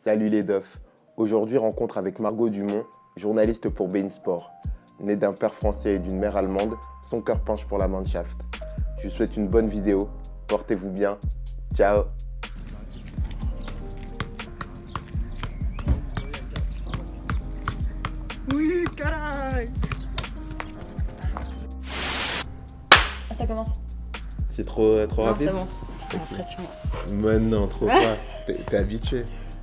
Salut les Dofs. Aujourd'hui, rencontre avec Margot Dumont, journaliste pour beIN Sport. Née d'un père français et d'une mère allemande, son cœur penche pour la Mannschaft. Je vous souhaite une bonne vidéo. Portez-vous bien. Ciao. Oui, caray. Ah, ça commence. C'est trop Non, rapide? c'est bon. Putain, la pression. Mais non, trop pas. T'es habitué.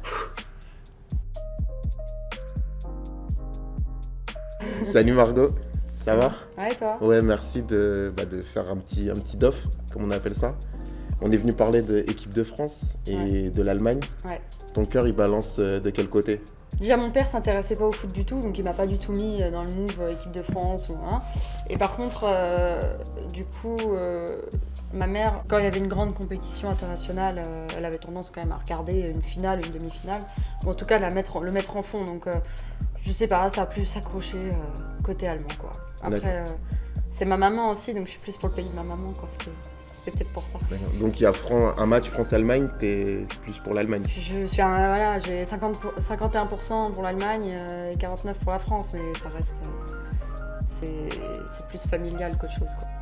Salut Margot, ça va? Ouais, toi? Ouais, merci de faire un petit doff, comme on appelle ça. On est venu parler de l'équipe de France et de l'Allemagne. Ouais. Ton cœur, il balance de quel côté? Déjà, mon père s'intéressait pas au foot du tout, donc il m'a pas du tout mis dans le move équipe de France ou hein. Et par contre, du coup, ma mère, quand il y avait une grande compétition internationale, elle avait tendance quand même à regarder une finale, une demi-finale, ou en tout cas le mettre en fond. Donc, je sais pas, ça a plus s'accroché côté allemand, quoi. Après, c'est ma maman aussi, donc je suis plus pour le pays de ma maman, quoi. C'est peut-être pour ça. Donc il y a un match France-Allemagne, t'es plus pour l'Allemagne? Je suis voilà, j'ai 51% pour l'Allemagne et 49% pour la France, mais ça reste, c'est plus familial qu'autre chose, quoi.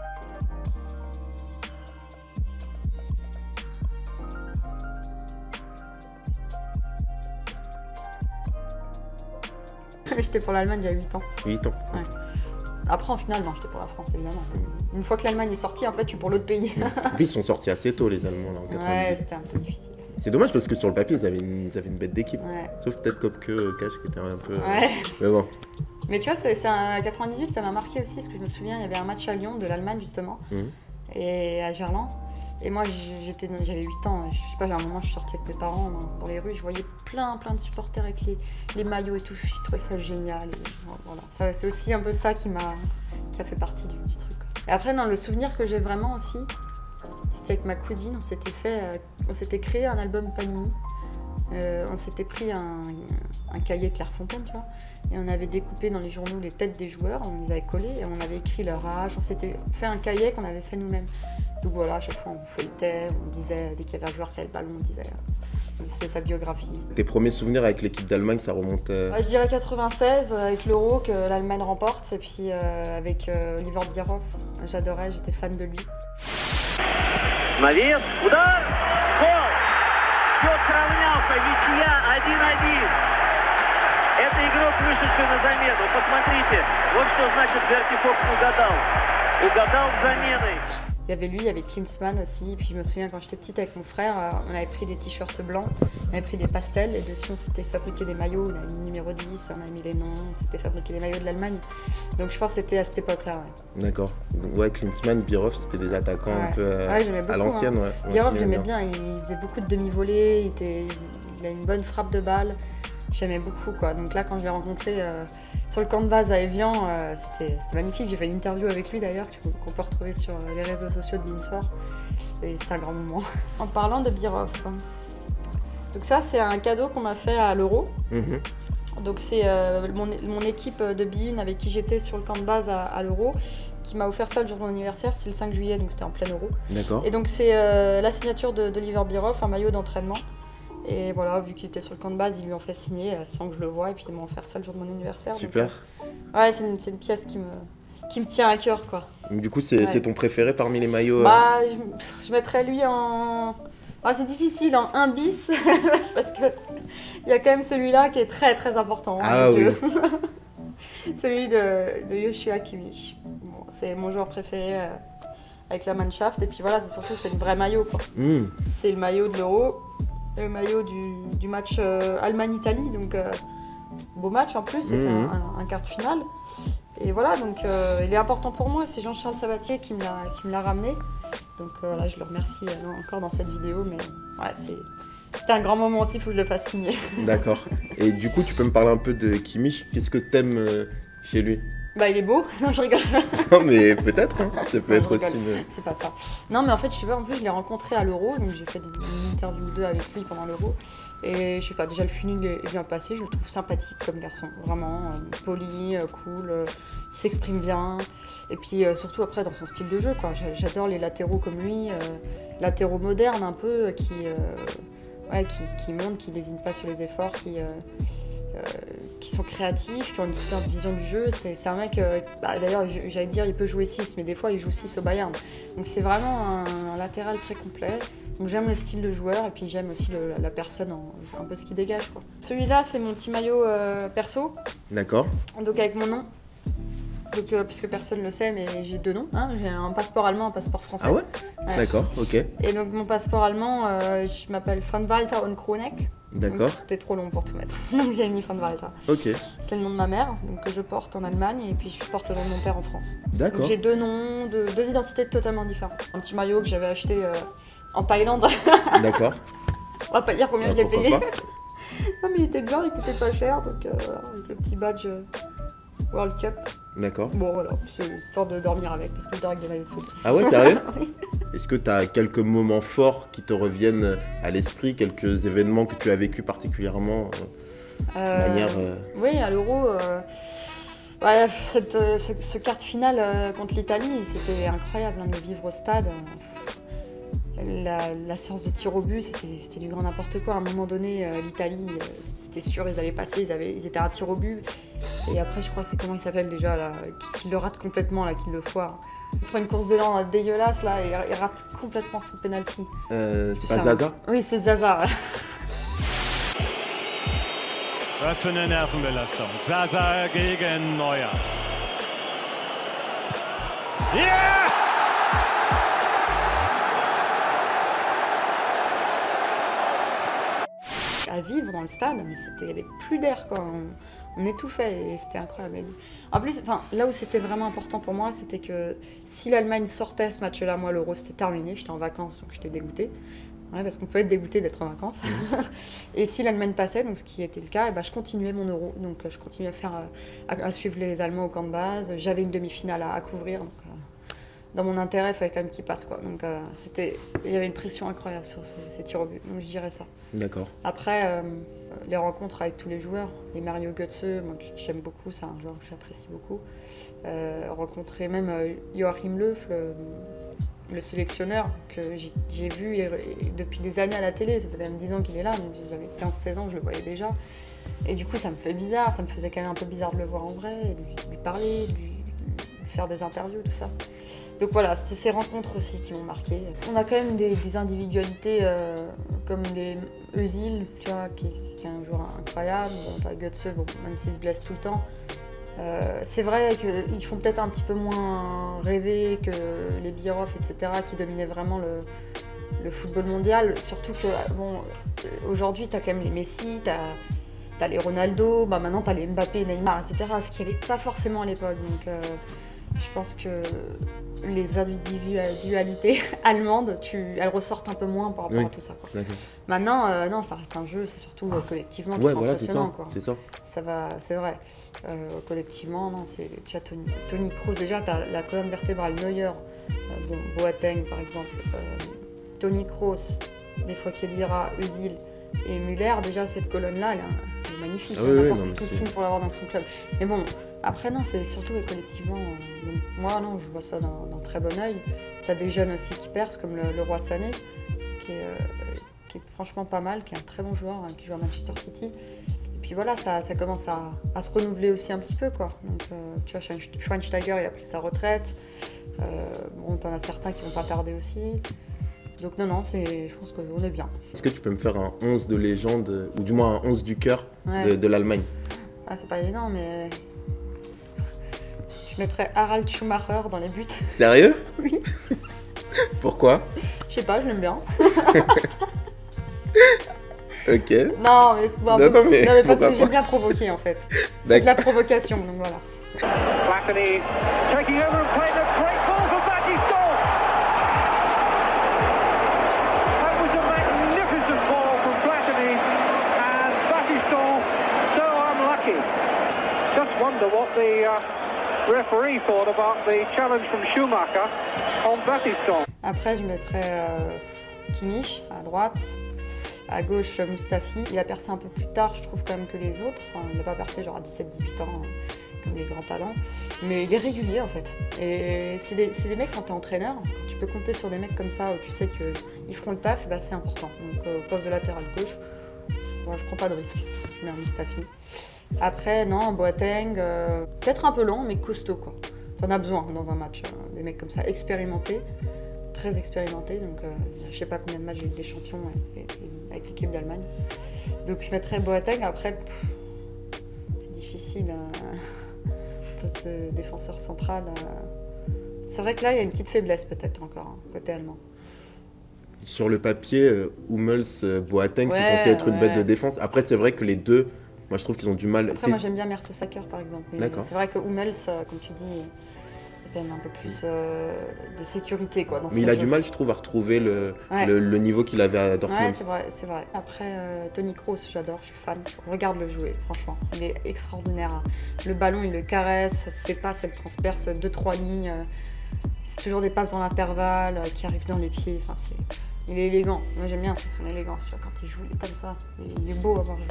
J'étais pour l'Allemagne il y a 8 ans. 8 ans. Ouais. Après, en finale, non, j'étais pour la France, évidemment. Une fois que l'Allemagne est sortie, en fait, je suis pour l'autre pays. Puis ils sont sortis assez tôt, les Allemands, là, en 98. Ouais, c'était un peu difficile. C'est dommage parce que sur le papier, ils avaient une bête d'équipe. Ouais. Sauf peut-être Kopke, Cash qui était un peu... Ouais. Mais bon. Mais tu vois, c'est un 98, ça m'a marqué aussi, parce que je me souviens, il y avait un match à Lyon de l'Allemagne, justement, et à Gerland. Et moi, j'avais 8 ans, je sais pas, à un moment, je suis sortie avec mes parents dans les rues, je voyais plein de supporters avec les maillots et tout, je trouvais ça génial. Et voilà. C'est aussi un peu ça qui a fait partie du truc. Et après, non, le souvenir que j'ai vraiment aussi, c'était avec ma cousine, on s'était créé un album Panini. On s'était pris un cahier Clairefontaine, tu vois, et on avait découpé dans les journaux les têtes des joueurs, on les avait collées et on avait écrit leur âge, on s'était fait un cahier qu'on avait fait nous-mêmes. Donc voilà, à chaque fois on feuilletait, on disait, dès qu'il y avait un joueur qui avait le ballon, on faisait sa biographie. Tes premiers souvenirs avec l'équipe d'Allemagne, ça remonte Je dirais 96, avec l'Euro que l'Allemagne remporte, et puis avec Oliver Bierhoff, j'adorais, j'étais fan de lui. Навес, удар, гол! Счет сравнялся, ничья 1-1. Это игрок, вышедший на замену. Посмотрите, вот что значит Берти Фокс угадал. Угадал с заменой. Il y avait lui, il y avait Klinsmann aussi. Et puis je me souviens quand j'étais petite avec mon frère, on avait pris des t-shirts blancs, on avait pris des pastels et dessus on s'était fabriqué des maillots. On avait mis numéro 10, on avait mis les noms, on s'était fabriqué des maillots de l'Allemagne. Donc je pense que c'était à cette époque-là. Ouais. D'accord. Ouais, Klinsmann, Bierhoff, c'était des attaquants un peu à l'ancienne. Hein. Ouais. Bierhoff, j'aimais bien. Il faisait beaucoup de demi-volées, il a une bonne frappe de balle. J'aimais beaucoup, quoi. Donc là, quand je l'ai rencontré sur le camp de base à Evian, c'était magnifique. J'ai fait une interview avec lui d'ailleurs, qu'on peut retrouver sur les réseaux sociaux de beIN Sport. Et c'était un grand moment. En parlant de Bierhoff, donc ça, c'est un cadeau qu'on m'a fait à l'Euro. Donc c'est mon équipe de beIN avec qui j'étais sur le camp de base à l'Euro qui m'a offert ça le jour de mon anniversaire, c'est le 5 juillet, donc c'était en plein Euro. D'accord. Et donc c'est la signature d'Oliver Bierhoff, un maillot d'entraînement. Et voilà, vu qu'il était sur le camp de base, ils lui ont fait signer sans que je le voie, et puis ils m'ont offert ça le jour de mon anniversaire. Super. Donc, ouais, c'est une pièce qui me tient à cœur, quoi. Du coup, c'est ton préféré parmi les maillots? Bah, je mettrais lui en... Ah, c'est difficile, en 1 bis, parce que il y a quand même celui-là qui est très important. Ah oui. Celui de Joshua Kimmich. Bon, c'est mon joueur préféré avec la Mannschaft, et puis voilà, c'est le vrai maillot, quoi. C'est le maillot de l'Euro. Le maillot du match Allemagne-Italie, donc beau match en plus, c'était un quart de finale. Et voilà, donc il est important pour moi, c'est Jean-Charles Sabatier qui me l'a ramené. Donc là, je le remercie encore dans cette vidéo, mais ouais, c'était un grand moment aussi, il faut que je le fasse signer. D'accord. Et du coup, tu peux me parler un peu de Kimmich, qu'est-ce que t'aimes chez lui? Bah, il est beau, non, je rigole. Non, mais peut-être, hein. Ça peut être aussi. C'est pas ça. Non, mais en fait, je sais pas, en plus, je l'ai rencontré à l'Euro, donc j'ai fait une interview ou deux avec lui pendant l'Euro. Et je sais pas, déjà le feeling est bien passé, je le trouve sympathique comme garçon, vraiment poli, cool, il s'exprime bien. Et puis surtout après, dans son style de jeu, quoi. J'adore les latéraux comme lui, latéraux modernes un peu, qui ouais, qui montrent, qui n'hésitent pas sur les efforts, qui sont créatifs, qui ont une super vision du jeu. C'est un mec, d'ailleurs j'allais dire il peut jouer 6, mais des fois il joue 6 au Bayern. Donc c'est vraiment un latéral très complet. Donc j'aime le style de joueur et puis j'aime aussi la personne, un peu ce qu'il dégage, quoi. Celui-là c'est mon petit maillot perso. D'accord. Donc avec mon nom. Donc, puisque personne ne le sait, mais j'ai 2 noms. Hein. J'ai un passeport allemand, un passeport français. Ah ouais, ouais. D'accord, ok. Et donc mon passeport allemand, je m'appelle von Walter und Kroneck. D'accord. C'était trop long pour tout mettre. Donc j'ai mis von Walter. Ok. C'est le nom de ma mère, donc, que je porte en Allemagne, et puis je porte le nom de mon père en France. D'accord. J'ai 2 noms, 2 identités totalement différentes. Un petit maillot que j'avais acheté en Thaïlande. D'accord. On va pas dire combien je l'ai payé. Pas. Non mais il était bien, il coûtait pas cher, donc avec le petit badge World Cup. D'accord. Bon voilà, c'est histoire de dormir avec, parce que je dors avec des maillots de foot. Ah ouais, sérieux? Oui. Est-ce que tu as quelques moments forts qui te reviennent à l'esprit, quelques événements que tu as vécu particulièrement de manière... Oui, à l'Euro, ouais, ce quart de finale contre l'Italie, c'était incroyable hein, de vivre au stade. La séance de tir au but, c'était du grand n'importe quoi. À un moment donné, l'Italie, c'était sûr, ils allaient passer, ils étaient à un tir au but. Et après, je crois, c'est comment il s'appelle déjà, là, qui le rate complètement, là, qui le foire. Il prend une course d'élan dégueulasse, là, et il rate complètement son penalty. c'est pas Zaza? Oui, c'est Zaza. Was für eine Nervenbelastung. Zaza gegen Neuer. Yeah! À vivre dans le stade, mais il n'y avait plus d'air, quoi. On étouffait et c'était incroyable. En plus, là où c'était vraiment important pour moi, c'était que si l'Allemagne sortait ce match-là, moi l'Euro c'était terminé, j'étais en vacances donc j'étais dégoûtée. Ouais, parce qu'on peut être dégoûté d'être en vacances. Et si l'Allemagne passait, donc ce qui était le cas, et je continuais mon Euro. Donc je continuais à suivre les Allemands au camp de base. J'avais une demi-finale à couvrir. Donc, dans mon intérêt, il fallait quand même qu'ils passent, quoi. Donc il y avait une pression incroyable sur ces tirs au but. Donc je dirais ça. D'accord. Après, les rencontres avec tous les joueurs, les Mario Götze, moi j'aime beaucoup, c'est un joueur que j'apprécie beaucoup. Rencontrer même Joachim Löw, le sélectionneur, que j'ai vu depuis des années à la télé, ça fait quand même 10 ans qu'il est là, donc j'avais 15-16 ans, je le voyais déjà. Et du coup ça me fait bizarre, ça me faisait quand même un peu bizarre de le voir en vrai, et de lui parler, de lui faire des interviews, tout ça. Donc voilà, c'était ces rencontres aussi qui m'ont marqué. On a quand même des individualités comme des Özil, tu vois, qui est un joueur incroyable. Bon, t'as Götze, bon, même s'il se blesse tout le temps. C'est vrai qu'ils font peut-être un petit peu moins rêver que les Bierhoff, etc., qui dominaient vraiment le football mondial. Surtout que, bon, aujourd'hui, t'as quand même les Messi, t'as les Ronaldo, maintenant t'as les Mbappé, Neymar, etc., ce qu'il n'y avait pas forcément à l'époque. Donc je pense que les individualités allemandes, elles ressortent un peu moins par rapport à tout ça, quoi. Maintenant, non, ça reste un jeu, c'est surtout collectivement qui sont impressionnants, quoi. C'est ça. Ça va, c'est vrai. Collectivement, non, tu as Toni Kroos, déjà, tu as la colonne vertébrale Neuer, Boateng par exemple, Toni Kroos, des fois Khedira, Özil et Müller, déjà cette colonne-là, elle est magnifique. N'importe qui signe pour l'avoir dans son club. Mais bon, après, non, c'est surtout collectivement. Donc, moi, non, je vois ça d'un très bon œil. Tu as des jeunes aussi qui percent, comme le Roi Sané, qui est franchement pas mal, qui est un très bon joueur, qui joue à Manchester City. Et puis voilà, ça commence à se renouveler aussi un petit peu, quoi. Donc, tu vois, Schweinsteiger, il a pris sa retraite. Bon, t'en as certains qui vont pas tarder aussi. Donc non, je pense qu'on est bien. Est-ce que tu peux me faire un 11 de légende, ou du moins un 11 du cœur de l'Allemagne? Ah, c'est pas évident, mais... Je mettrais Harald Schumacher dans les buts. Sérieux? Oui. Pourquoi? Je sais pas, je l'aime bien. Ok. Non, mais parce que j'aime bien provoquer, en fait. C'est de la provocation, donc voilà. Platini taking over and playing a great ball for Battiston. That was a magnificent ball from Platini, and Battiston so unlucky. Just wonder what the referee thought about the challenge from Schumacher on Battiston. Après, je mettrais Kimmich à droite. À gauche, Mustafi. Il a percé un peu plus tard, je trouve, quand même, que les autres. Enfin, il n'a pas percé genre à 17-18 ans, comme les grands talents. Mais il est régulier en fait. Et c'est des mecs, quand tu es entraîneur, quand tu peux compter sur des mecs comme ça où tu sais qu'ils feront le taf, bah, c'est important. Donc au poste de latéral gauche, moi, je prends pas de risque. Je mets un Mustafi. Après, non, Boateng, peut-être un peu lent, mais costaud quoi. T'en as besoin dans un match, des mecs comme ça, expérimentés, très expérimentés. Donc je sais pas combien de matchs j'ai eu des champions avec l'équipe d'Allemagne. Donc je mettrais Boateng. Après, c'est difficile. Poste de défenseur central. C'est vrai que là, il y a une petite faiblesse peut-être encore, côté allemand. Sur le papier, Hummels, Boateng, c'est censé être une bête de défense. Après, c'est vrai que les deux, moi je trouve qu'ils ont du mal. Après, moi j'aime bien Mertesacker par exemple. C'est vrai que Hummels, comme tu dis, il a quand même un peu plus de sécurité quoi, dans son Mais il a jeu. du mal, je trouve, à retrouver le niveau qu'il avait à Dortmund. Ouais, c'est vrai. Après, Toni Kroos, j'adore, je suis fan. Regarde-le jouer, franchement. Il est extraordinaire. Le ballon, il le caresse, ses passes, elles transpercent 2-3 lignes. C'est toujours des passes dans l'intervalle qui arrivent dans les pieds. Enfin, il est élégant. Moi, j'aime bien son élégance. Tu vois, quand il joue comme ça, il est beau à voir jouer.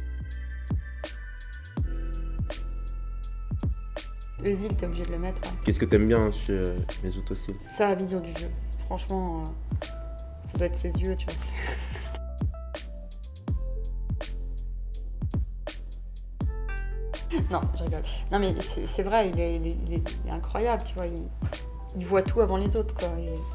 Özil, t'es obligé de le mettre. Ouais. Qu'est-ce que t'aimes bien chez Mesut Özil? Sa vision du jeu. Franchement, ça doit être ses yeux, tu vois. Non, je rigole. Non, mais c'est vrai, il est incroyable, tu vois. Il voit tout avant les autres, quoi.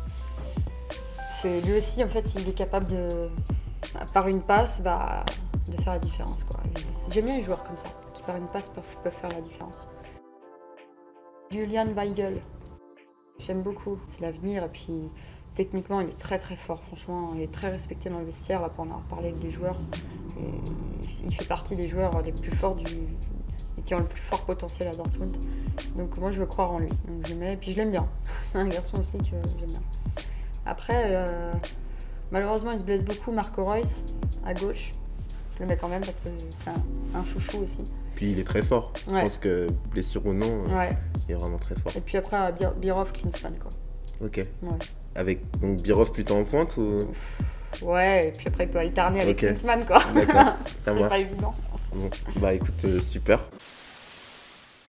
Lui aussi, en fait, il est capable de, par une passe, de faire la différence, quoi. J'aime bien les joueurs comme ça, qui par une passe peuvent faire la différence. Julian Weigl, j'aime beaucoup. C'est l'avenir, et puis techniquement, il est très très fort. Franchement, il est très respecté dans le vestiaire. Là, pour en parler avec des joueurs, il fait partie des joueurs les plus forts et qui ont le plus fort potentiel à Dortmund. Donc moi, je veux croire en lui. Donc je le mets, et puis je l'aime bien. C'est un garçon aussi que j'aime bien. Après, malheureusement, il se blesse beaucoup, Marco Reus, à gauche. Je le mets quand même parce que c'est un chouchou aussi. Puis il est très fort. Ouais. Je pense que blessure ou non, il est vraiment très fort. Et puis après, Bierhoff, Klinsmann, quoi. Ok. Ouais. Avec donc Bierhoff plutôt en pointe ou... Ouais, et puis après, il peut alterner avec Klinsmann, quoi. D'accord, ça C'est marche. pas évident. Bon, bah écoute, super.